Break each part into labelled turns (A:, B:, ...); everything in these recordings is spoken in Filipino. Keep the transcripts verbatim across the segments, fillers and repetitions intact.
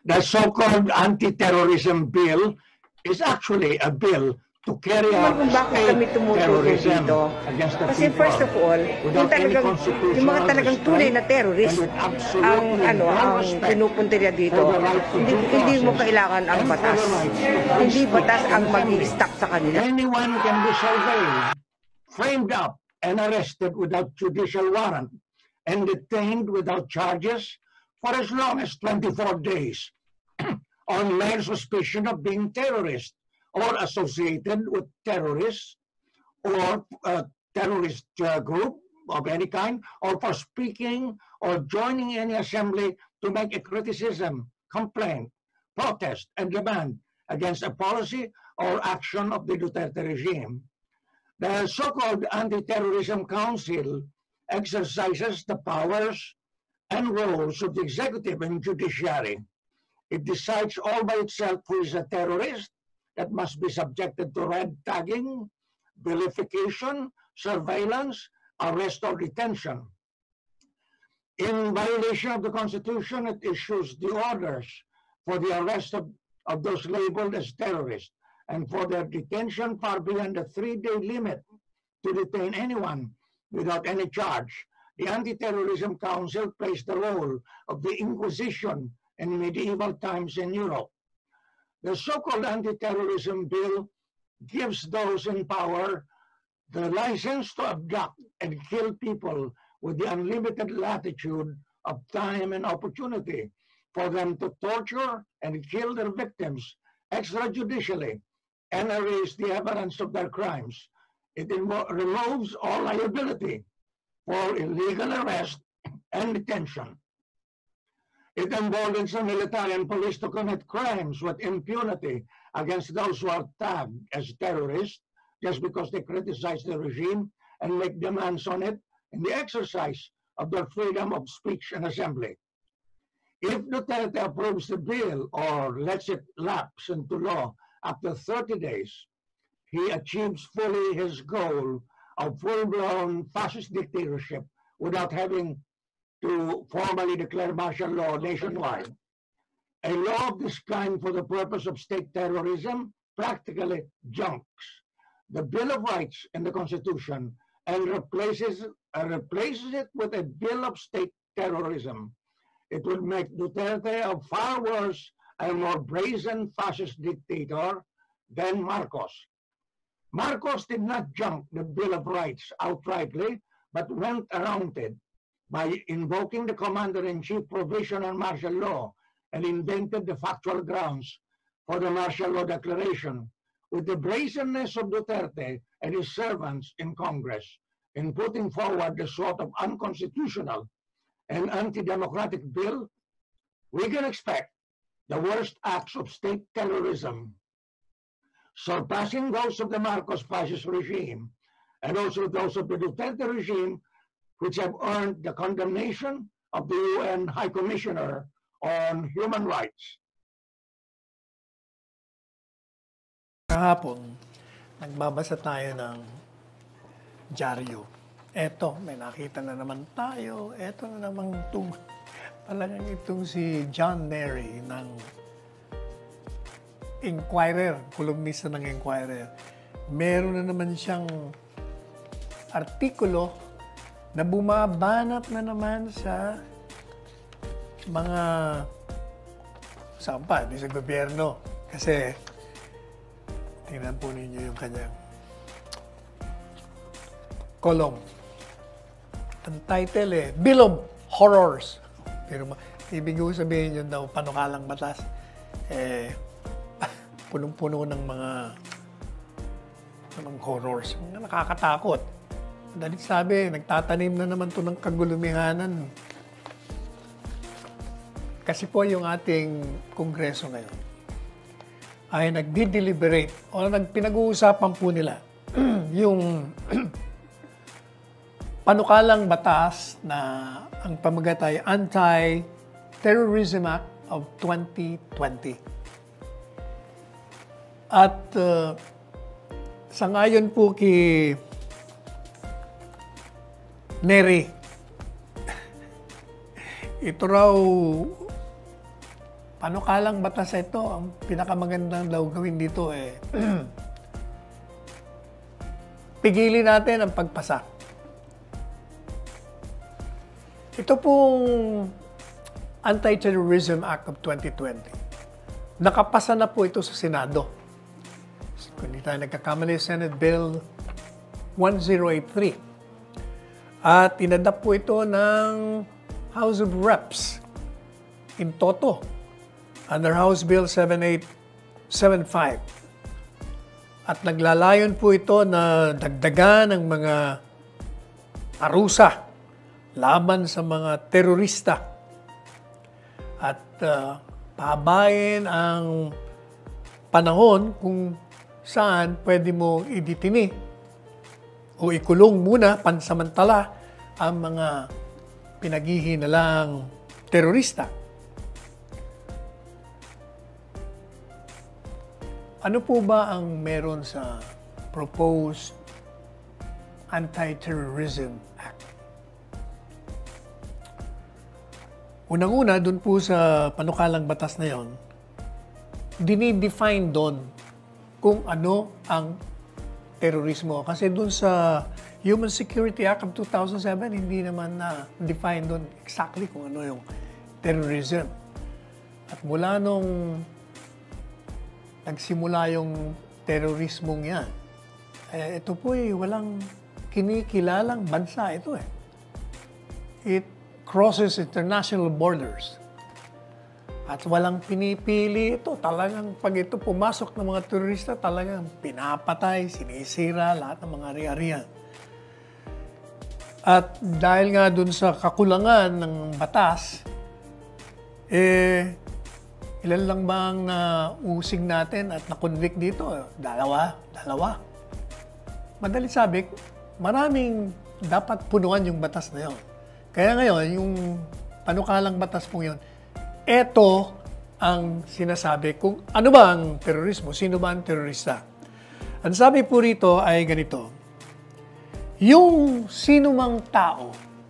A: The so-called anti-terrorism bill is actually a bill to carry out
B: kung bakit kami tumutulong dito. Kasi first of all, kung talagang, yung mga talagang tunay na terrorist, ang, ano, ang pinupunta niya dito, hindi, hindi mo kailangan ang batas. Hindi batas ang mag-i-stop sa kanila.
A: Anyone can be surveilled, framed up, and arrested without judicial warrant, and detained without charges for as long as twenty-four days on mere suspicion of being terrorist, or associated with terrorists, or a terrorist uh, group of any kind, or for speaking or joining any assembly to make a criticism, complaint, protest, and demand against a policy or action of the Duterte regime. The so-called Anti-Terrorism Council exercises the powers and roles of the executive and judiciary. It decides all by itself who is a terrorist, that must be subjected to red tagging, vilification, surveillance, arrest, or detention. In violation of the Constitution, it issues the orders for the arrest of, of those labeled as terrorists and for their detention far beyond the three-day limit to detain anyone without any charge. The Anti-Terrorism Council plays the role of the Inquisition in medieval times in Europe. The so-called anti-terrorism bill gives those in power the license to abduct and kill people with the unlimited latitude of time and opportunity for them to torture and kill their victims extrajudicially and erase the evidence of their crimes. It removes all liability for illegal arrest and detention. It emboldens the military and police to commit crimes with impunity against those who are tagged as terrorists just because they criticize the regime and make demands on it in the exercise of their freedom of speech and assembly. If Duterte approves the bill or lets it lapse into law after thirty days, he achieves fully his goal of full-blown fascist dictatorship without having to formally declare martial law nationwide. A law of this kind for the purpose of state terrorism practically junks the Bill of Rights in the Constitution and replaces, uh, replaces it with a Bill of State Terrorism. It would make Duterte a far worse and more brazen fascist dictator than Marcos. Marcos did not junk the Bill of Rights outrightly, but went around it by invoking the Commander-in-Chief provision on martial law and invented the factual grounds for the martial law declaration with the brazenness of Duterte and his servants in Congress in putting forward the sort of unconstitutional and anti-democratic bill. We can expect the worst acts of state terrorism, surpassing those of the Marcos fascist regime and also those of the Duterte regime, which have earned the condemnation of the U N High Commissioner on Human Rights.
C: Kahapon, nagbabasa tayo ng dyaryo. Eto, may nakita na naman tayo. Eto na naman itong, talagang itong si John Nery ng Inquirer, kolumnista ng Inquirer. Meron na naman siyang artikulo na bumabanat na naman sa mga saan pa, di sa gobyerno. Kasi, tingnan po ninyo yung kanyang column. Ang title eh, Bill of Horrors. Pero ibig ko sabihin yun daw, panukalang batas. Eh, punong-puno ng mga ng horrors. Mga nakakatakot. Dahil sabi, nagtatanim na naman to ng kagulumihanan. Kasi po yung ating kongreso ngayon ay nagdi-deliberate o nagpinag-uusapan po nila yung panukalang batas na ang pamagat ay Anti Terrorism Act of twenty twenty. At uh, sangayon po kay Nery, ito raw panukalang batas ito, ang pinakamagandang daw gawin dito eh, pigilin natin ang pagpasa. Ito pong Anti Terrorism Act of twenty twenty. Nakapasa na po ito sa Senado. Kung hindi tayo nagkakamali, Senate Bill one zero eight three. At inadapt po ito ng House of Reps in toto under House Bill seven eight seven five. At naglalayon po ito na dagdagan ng mga parusa laban sa mga terorista at uh, pabayin ang panahon kung saan pwede mo iditini o ikulong muna pansamantala ang mga pinaghihinalang terorista. Ano po ba ang meron sa proposed Anti Terrorism Act? Unang-una, dun po sa panukalang batas na yon, dinidefine doon kung ano ang terorismo. Kasi dun sa Human Security Act of two thousand seven, hindi naman na-define doon exactly kung ano yung terrorism. At mula nung nagsimula yung terorismong yan, eh, ito po eh, walang kinikilalang bansa ito eh. It crosses international borders. At walang pinipili ito. Talagang pag ito pumasok ng mga terorista, talagang pinapatay, sinisira, lahat ng mga ari-arian. At dahil nga dun sa kakulangan ng batas, eh, ilan lang bang nausig natin at na-convict dito? Dalawa, dalawa. Madali sabi, maraming dapat punuan yung batas na yun. Kaya ngayon, yung panukalang batas po yun, ito ang sinasabi kung ano ba ang terorismo, sino ba ang terorista. Ang sabi po rito ay ganito, yung sino mang tao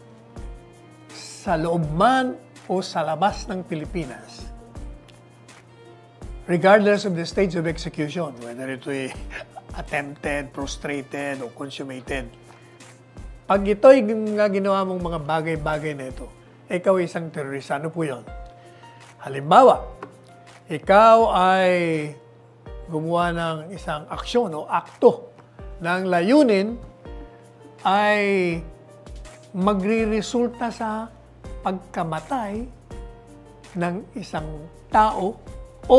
C: sa loob man o sa labas ng Pilipinas, regardless of the stage of execution, whether ito ay attempted, prostrated, o consummated, pag ito'y ginawa mong mga bagay-bagay na ito, ikaw ay isang terorista. Ano po yun? Halimbawa, ikaw ay gumawa ng isang aksyon o akto na ang layunin ay magre-resulta sa pagkamatay ng isang tao o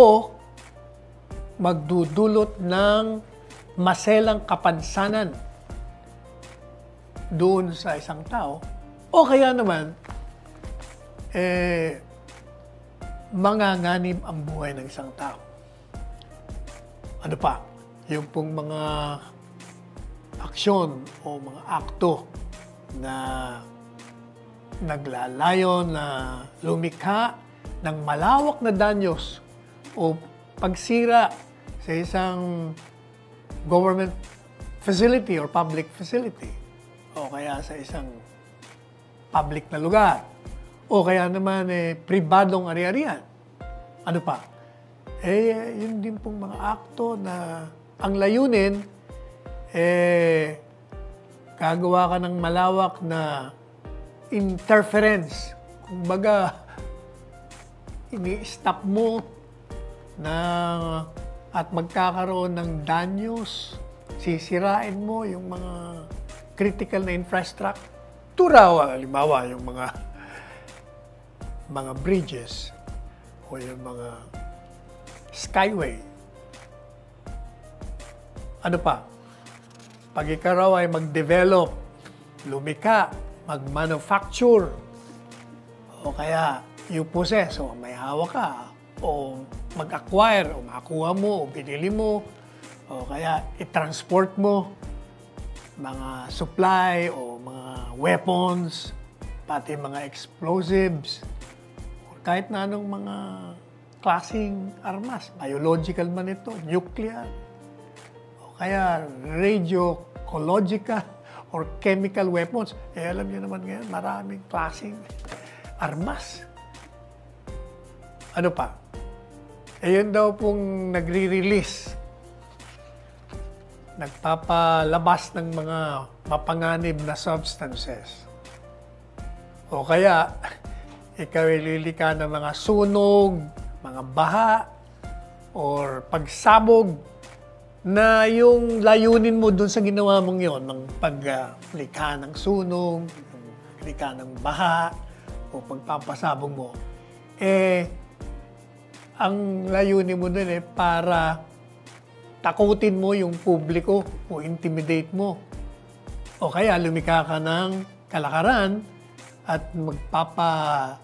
C: magdudulot ng maselang kapansanan doon sa isang tao, o kaya naman, eh, manganganib ang buhay ng isang tao. Ano pa? Yung pong mga aksyon o mga akto na naglalayon na lumikha ng malawak na danyos o pagsira sa isang government facility or public facility, o kaya sa isang public na lugar, o kaya naman eh, pribadong ari-arian. Ano pa? Eh, yun din pong mga akto na ang layunin, eh, gagawa ka ng malawak na interference. Kumbaga, ini-stop mo na at magkakaroon ng danyos, sisirain mo yung mga critical na infrastructure, halimbawa yung mga mga bridges o yung mga skyway. Ano pa? Pag ikaw raw ay mag-develop, lumika, mag-manufacture, o kaya you possess, o may hawak ka, o mag-acquire, o makuha mo, o binili mo, o kaya i-transport mo, mga supply o mga weapons, pati mga explosives, o kahit na anong mga klaseng armas, biological man ito, nuclear, o kaya radiological or chemical weapons. Eh, alam niyo naman ngayon, maraming klaseng armas. Ano pa? ayun daw pong nagre-release, nagpapalabas ng mga mapanganib na substances. O kaya, ikaw ay lilika ng mga sunog, mga baha, or pagsabog na yung layunin mo dun sa ginawa mong yon ng paglikha ng sunog, paglikha ng baha, o pagpapasabog mo, eh, ang layunin mo dun eh, para takutin mo yung publiko o intimidate mo. O kaya lumikha ka ng kalakaran at magpapalabas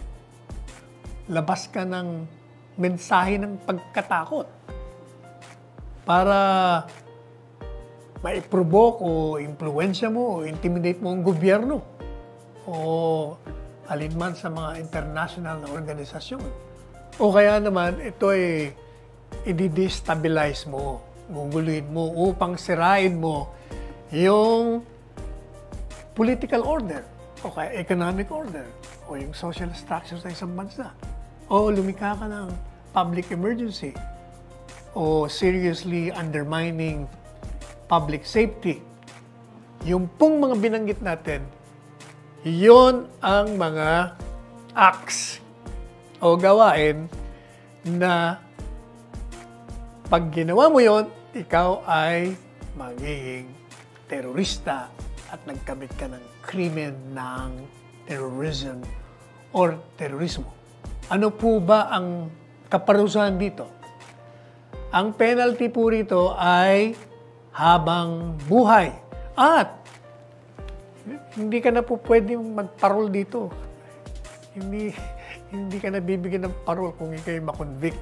C: ka ng mensahe ng pagkatakot para maiprovoke o impluensya mo o intimidate mo ang gobyerno o alinman sa mga international na organisasyon. O kaya naman, ito ay i-destabilize mo, guguluhin mo upang sirain mo yung political order o kaya economic order o yung social structure sa isang bansa. O lumikha ka ng public emergency o seriously undermining public safety. Yung pong mga binanggit natin, yon ang mga acts o gawain na pag ginawa mo yon, ikaw ay magiging terorista at nagkamit ka ng krimen ng terrorism or terorismo. Ano po ba ang kaparusahan dito? Ang penalty po rito ay habang buhay. At hindi ka na po pwedeng magparol dito. Hindi, hindi ka na bibigyan ng parol kung ikaw'y makonvict.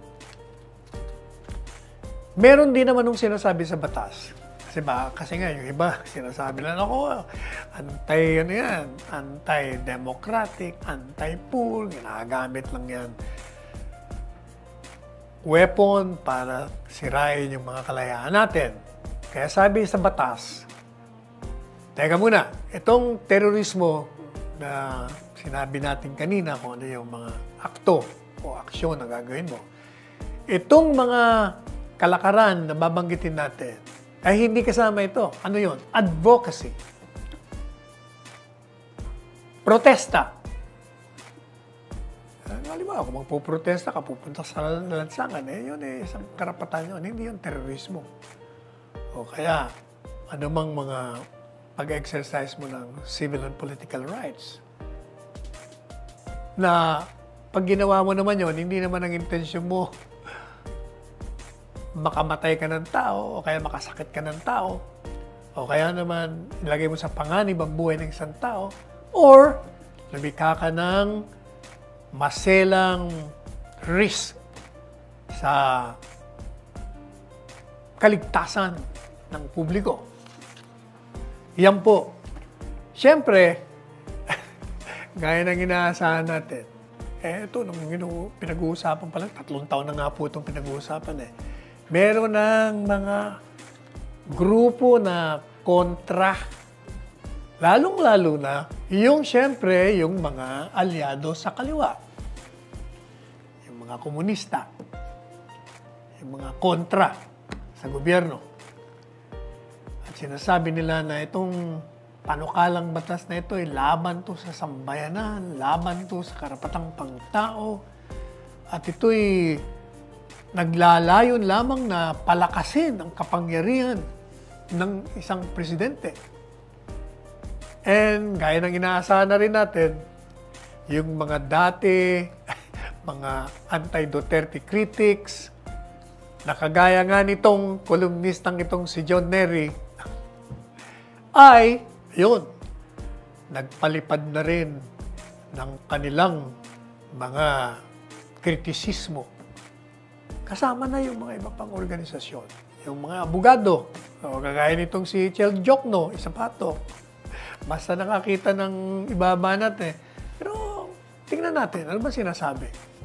C: Meron din naman nung sinasabi sa batas. Kasi ba, kasi nga yung iba, sinasabi lang ako, anti, ano yan, anti-democratic, anti-poor, ginagamit lang yan. Weapon para sirain yung mga kalayaan natin. Kaya sabi sa batas, teka muna, itong terorismo na sinabi natin kanina kung ano yung mga akto o aksyon na gagawin mo, itong mga kalakaran na babanggitin natin, ay hindi kasama ito. Ano yun? Advocacy. Protesta. Halimbawa, kung magpuprotesta ka, pupunta sa lansangan, eh, yun eh, isang karapatan yun. Hindi yun terorismo. O kaya, anumang mga pag-exercise mo ng civil and political rights. Na pag ginawa mo naman yun, hindi naman ang intensyon mo makamatay ka ng tao o kaya makasakit ka ng tao o kaya naman ilagay mo sa panganib ang buhay ng isang tao or lumikha ka ng maselang risk sa kaligtasan ng publiko. Yan po. Siyempre, gaya ng inaasahan natin, eh ito, nung pinag-uusapan pa lang, tatlong taon na nga po itong pinag-uusapan eh. Meron ng mga grupo na kontra, lalong-lalo na yung siyempre yung mga alyado sa kaliwa. Yung mga komunista, yung mga kontra sa gobyerno. At sinasabi nila na itong panukalang batas na ito ay laban to sa sambayanan, laban to sa karapatang pangtao, at ito'y naglalayon lamang na palakasin ang kapangyarihan ng isang presidente. And gaya ng inaasahan na rin natin, yung mga dati, mga anti-Duterte critics, nakagaya nga nitong kolumnistang itong si John Nery, ay, yun, nagpalipad na rin ng kanilang mga kritisismo. Kasama na yung mga iba pang organisasyon. Yung mga abogado. O, kagaya nitong si Chel Jokno, isa pa to. Basta nakakita ng ibaba natin. Pero, tingnan natin. Ano ba sinasabi?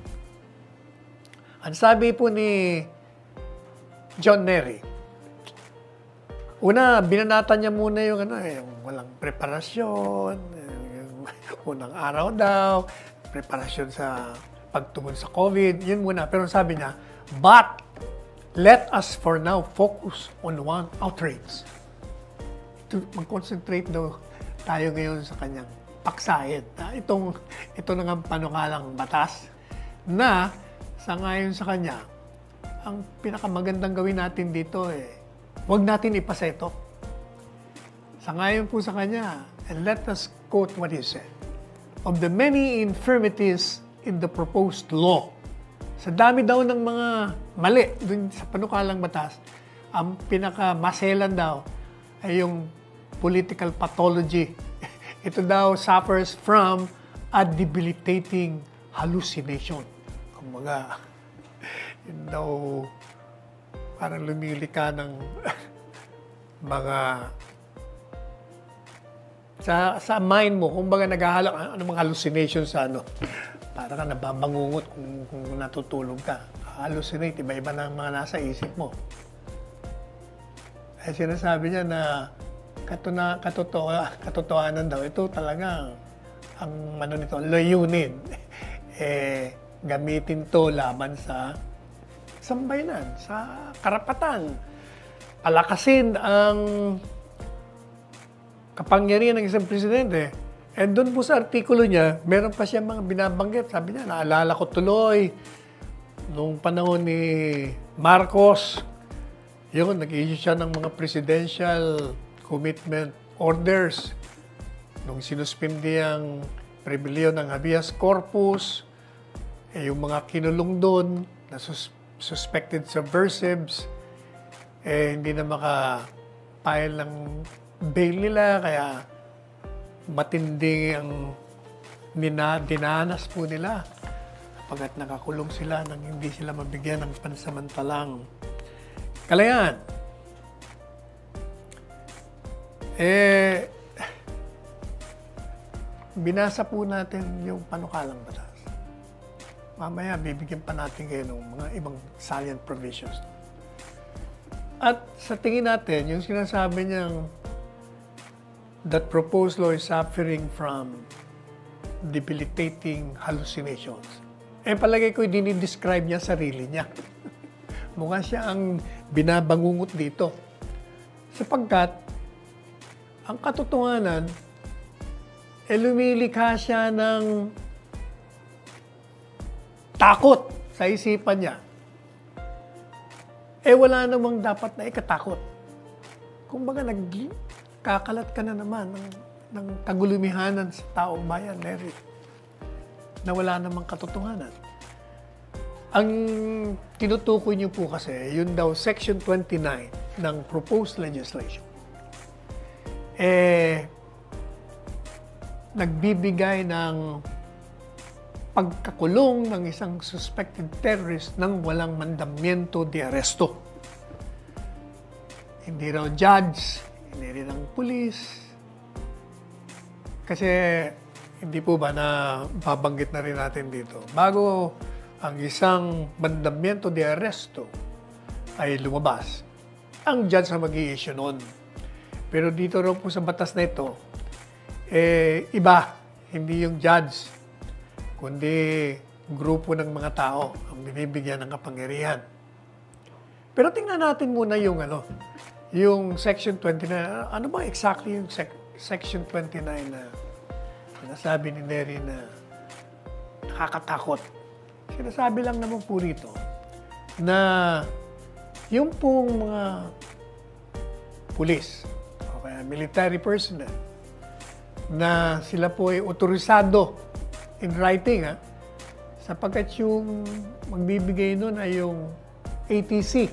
C: Ang sabi po ni John Nery, una, binanatan niya muna yung, ano, yung walang preparasyon, yung unang araw daw, preparasyon sa pagtugon sa COVID, yun muna. Pero sabi niya, but let us for now focus on one outrage. To mag-concentrate daw tayo ngayon sa kanyang paksahin. Itong, ito na nga panukalang batas na sa ngayon sa kanya, ang pinakamagandang gawin natin dito eh, huwag natin ipaseto. Sa ngayon po sa kanya, and let us quote what he said. Of the many infirmities in the proposed law, sa dami daw ng mga mali dun sa panukalang batas, ang pinakamaselan daw ay yung political pathology. Ito daw suffers from a debilitating hallucination. Kumbaga, yun daw parang lumili ka ng mga sa sa mind mo, kumbaga naghahalak ano mga hallucinations sa ano. Para ka nababangungot kung, kung natutulog ka. Hallucinate, iba-iba na mga nasa isip mo. Ay sinasabi niya na katuna, katotoa, katotohanan daw, ito talaga ang ano nito, layunin. eh, gamitin to laban sa sambayanan, sa karapatan. Palakasin ang kapangyarihan ng isang presidente. And doon po sa artikulo niya, meron pa siya mga binabanggit. Sabi niya, naalala ko tuloy, nung panahon ni Marcos, yun, nag-issue siya ng mga presidential commitment orders. Nung sinuspindi ang rebellion ng habeas corpus, eh, yung mga kinulong doon, na sus suspected subversives, eh, hindi na maka-file ng bail nila, kaya matindi ang nina, dinanas po nila pagkat nakakulong sila nang hindi sila mabigyan ng pansamantalang kalayaan. Eh, binasa po natin yung panukalang batas. Mamaya, bibigyan pa natin kayo ng mga ibang salient provisions. At sa tingin natin, yung sinasabi niyang that proposed law is suffering from debilitating hallucinations. Eh, palagay ko, dinidescribe niya sarili niya. Mukha siya ang binabangungot dito. Sapagkat, ang katotohanan, eh, lumilikha siya ng takot sa isipan niya. Eh, wala namang dapat na ikatakot. Kumbaga, nag kakalat ka na naman ng, ng kagulumihanan sa taong bayan, Larry, na wala namang katotohanan. Ang tinutukoy niyo po kasi, yun daw, Section twenty-nine ng proposed legislation, eh, nagbibigay ng pagkakulong ng isang suspected terrorist ng walang mandamiento de arresto. Hindi raw judge, hindi rin ang pulis. Kasi hindi po ba na babanggit na rin natin dito. Bago ang isang mandamiento de arresto ay lumabas, ang judge na mag-i-issue nun. Pero dito raw po sa batas na ito, eh, iba, hindi yung judge, kundi grupo ng mga tao ang binibigyan ng kapangyarihan. Pero tingnan natin muna yung ano, yung Section twenty-nine, ano ba exactly yung sec Section twenty-nine na sinasabi ni Neri na nakakatakot? Sinasabi lang naman po rito na yung pong mga pulis o kaya military personnel na sila po ay otorisado in writing, ha, sapagkat yung magbibigay nun ay yung A T C.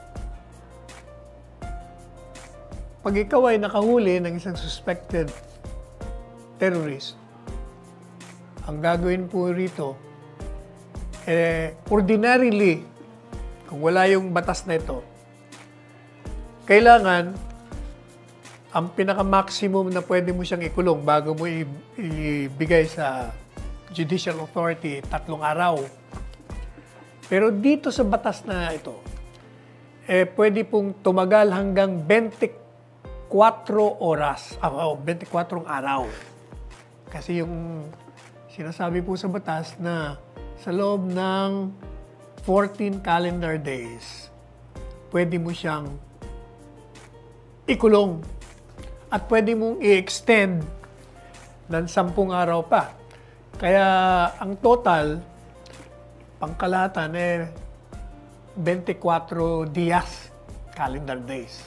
C: Pag ikaw ay nakahuli ng isang suspected terrorist, ang gagawin po rito, eh, ordinarily, kung wala yung batas na ito, kailangan, ang pinaka-maximum na pwede mo siyang ikulong bago mo ibigay sa judicial authority, tatlong araw. Pero dito sa batas na ito, eh, pwede pong tumagal hanggang twenty-four oras, oh, twenty-four araw. Kasi yung sinasabi po sa batas na sa loob ng fourteen calendar days, pwede mo siyang ikulong at pwede mong i-extend ng sampung araw pa. Kaya ang total, pangkalahatan eh, twenty-four días, calendar days.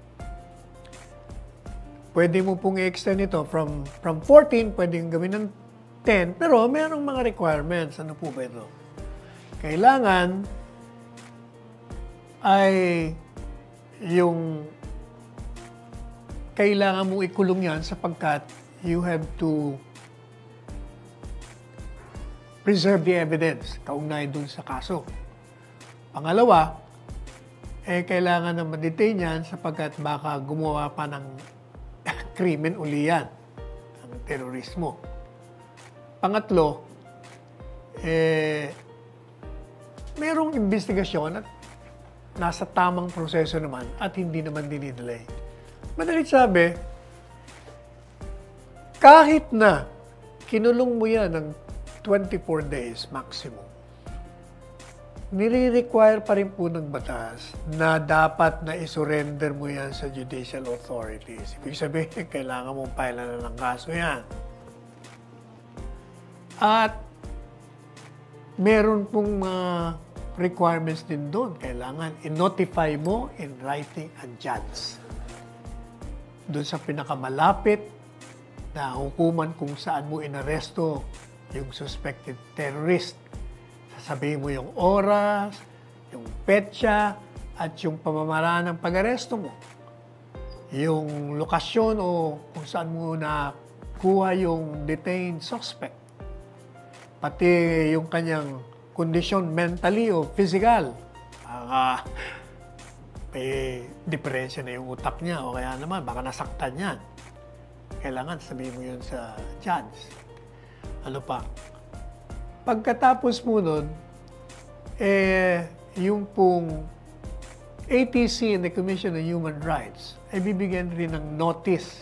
C: Pwede mo pong i-extend ito from, from fourteen, pwede gawin ng ten, pero mayroong mga requirements. Ano po ba ito? Kailangan ay yung kailangan mong ikulong yan sapagkat you have to preserve the evidence kaugnay dun sa kaso. Pangalawa, eh kailangan na ma-detain yan sapagkat baka gumawa pa ng krimen uli yan, ang terorismo. Pangatlo, eh, mayroong investigasyon at nasa tamang proseso naman at hindi naman dinidelay. Madalit sabi, kahit na kinulong mo yan ng twenty-four days maximum, nire-require pa rin po ng batas na dapat na isurrender mo yan sa judicial authorities. Ibig sabihin, kailangan mong pailan na ng kaso yan. At meron pong mga uh, requirements din doon. Kailangan i-notify mo in writing ang judge. Doon sa pinakamalapit na hukuman kung saan mo inaresto yung suspected terrorist. Sasabihin mo yung oras, yung petsa, at yung pamamaraan ng pag-aresto mo. Yung lokasyon o kung saan mo nakuha yung detained suspect. Pati yung kanyang kondisyon mentally o physical. Baka may diferensya na yung utak niya o kaya naman baka nasaktan yan. Kailangan sabihin mo yun sa judge. Ano pa? Pagkatapos mo nun, eh, yung pong A T C and the Commission on Human Rights ay bibigyan rin ng notice.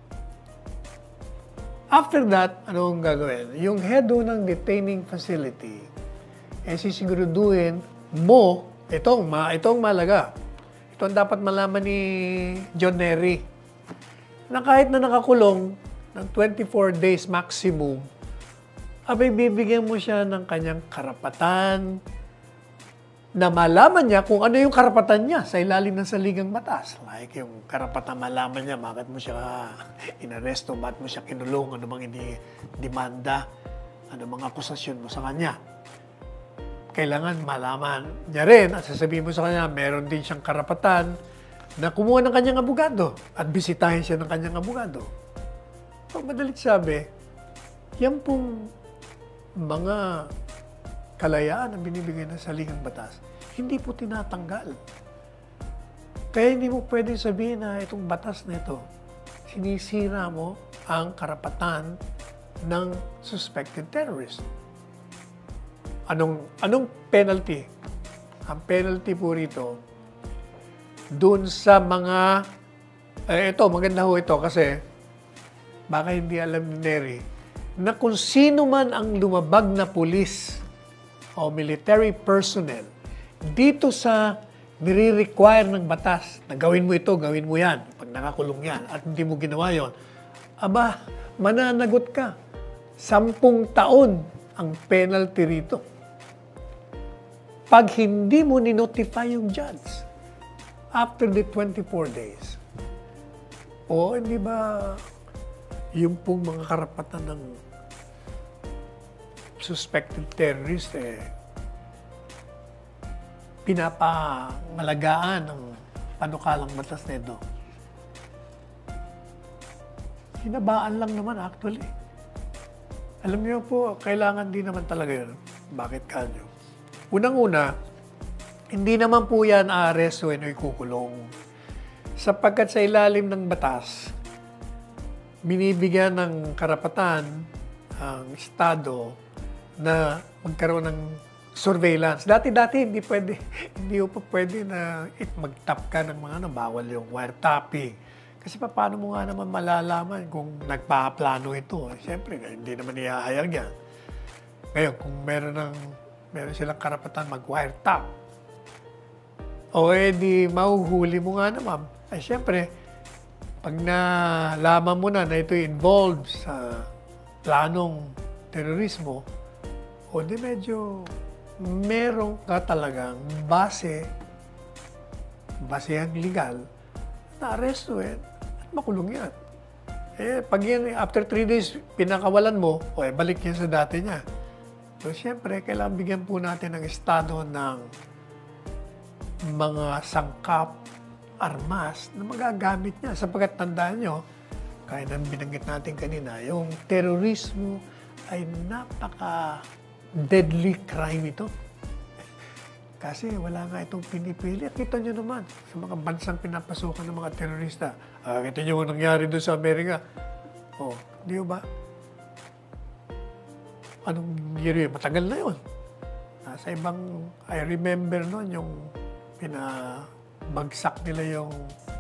C: After that, ano ang gagawin? Yung head ng detaining facility, eh sisiguraduhin mo, itong, ma, itong malaga. Ito ang dapat malaman ni John Nery, na kahit na nakakulong ng twenty-four days maximum, abay bibigyan mo siya ng kanyang karapatan na malaman niya kung ano yung karapatan niya sa ilalim ng saligang batas. Like yung karapatan malaman niya, bakit mo siya inaresto, bakit mo siya kinulong, ano bang ini-demanda, ano bang akusasyon mo sa kanya. Kailangan malaman niya rin at sasabihin mo sa kanya, meron din siyang karapatan na kumuha ng kanyang abogado at bisitahin siya ng kanyang abogado. Pag madalit sabi, yan pong mga kalayaan ang binibigay ng saligang batas, hindi po tinatanggal. Kaya hindi mo pwedeng sabihin na itong batas na ito, sinisira mo ang karapatan ng suspected terrorist. Anong, anong penalty? Ang penalty po rito, dun sa mga, eh, ito, maganda ho ito kasi baka hindi alam ni Nery, na kung sino man ang lumabag na pulis o military personnel dito sa nire-require ng batas na gawin mo ito, gawin mo yan, pag nakakulong yan, at hindi mo ginawa yon, aba, mananagot ka. Sampung taon ang penalty rito. Pag hindi mo ni-notify yung judge after the twenty-four days. O, hindi ba yung pong mga karapatan ng suspected terrorist, eh, pinapangalagaan ng panukalang batas nito. Hinabaan lang naman actually. Alam niyo po, kailangan din naman talaga yun. Bakit kanyo? Unang-una, hindi naman po yan aarestuin o ikukulong. Sapagkat sa ilalim ng batas, binibigyan ng karapatan ang Estado na magkaroon ng surveillance. Dati-dati hindi pwede, hindi pa pwede na mag-tap ka ng mga ano, bawal yung wiretapping. Kasi pa, paano mo nga naman malalaman kung nagpaplano ito? Siyempre, hindi naman ihahayag yan. Ngayon, kung meron, ng, meron silang karapatan mag-wiretap, o edi mahuhuli mo nga naman, ay syempre, pag nalaman mo na na ito involved sa planong terorismo, o di medyo meron ka talagang base, basehang legal, na arestuin at makulong yan. Eh, pag yan, after three days, pinakawalan mo, o eh, balik yan sa dati niya. So, syempre, kailangan bigyan po natin ng estado ng mga sangkap, armas na magagamit niya. Sapagkat tandaan nyo, kaya nang binanggit natin kanina, yung terorismo ay napaka-deadly crime ito. Kasi wala nga itong pinipili. Kita nyo naman sa mga bansang pinapasukan ng mga terorista. Uh, kita nyo ang nangyari doon sa Amerika. Oh, di ba? Anong year yun? Matagal na yun. Nasa ibang, I remember noon yung pinabagsak nila yung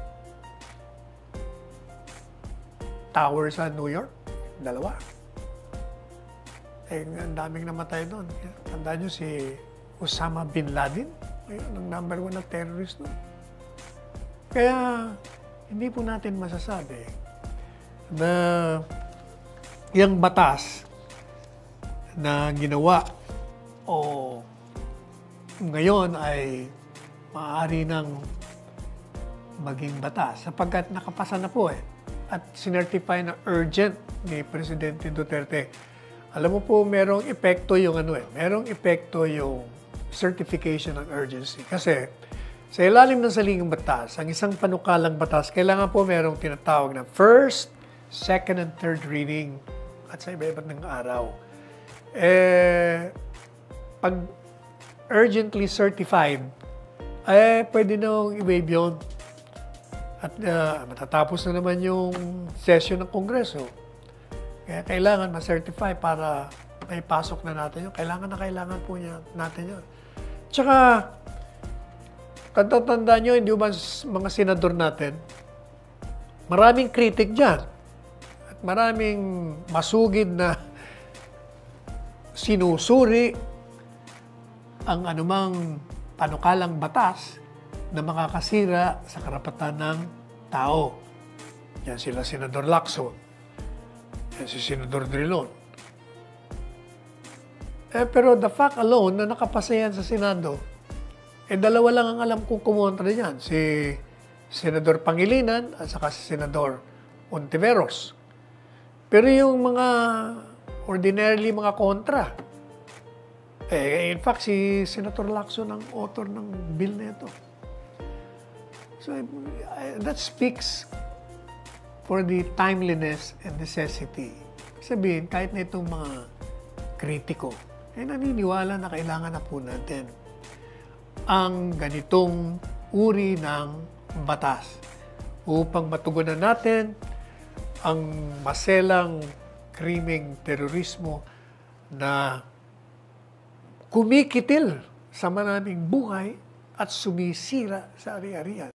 C: tower sa New York. Dalawa. Eh, ang daming namatay doon. Tandaan nyo si Osama Bin Laden. Ayun, ang number one na terrorist doon. Kaya, hindi po natin masasabi na yung batas na ginawa o ngayon ay maaari nang maging batas sapagkat nakapasa na po eh at sinertify na urgent ni Presidente Duterte. Alam mo po, merong epekto yung ano eh, merong epekto yung certification ng urgency. Kasi sa ilalim ng saligang batas, ang isang panukalang batas, kailangan po merong tinatawag na first, second, and third reading at sa iba-iba't ng araw. Eh, pag urgently certified, eh, pwede nang i-waive yun. At uh, matatapos na naman yung session ng Kongreso. Kaya kailangan ma-certify para may pasok na natin yun. Kailangan na kailangan po niya, natin yun. Tsaka, katatandaan nyo, hindi ba mga senador natin, maraming kritik dyan. At maraming masugid na sinusuri ang anumang panukalang batas na makakasira sa karapatan ng tao. Yan sila Senator Lacson. Yan si Senador Drilon. Eh, pero the fact alone na nakapasa yan sa Senado, eh dalawa lang ang alam kong kumontra yan. Si Senador Pangilinan at saka si Senador Ontiveros. Pero yung mga ordinarily mga kontra, eh, in fact, si Senator Lacson ang author ng bill na ito. So, that speaks for the timeliness and necessity. Sabihin, kahit na itong mga kritiko, eh, naniniwala na kailangan na po natin ang ganitong uri ng batas upang matugunan natin ang maselang krimeng terorismo na kumikitil sa maraming buhay at sumisira sa ari-arian.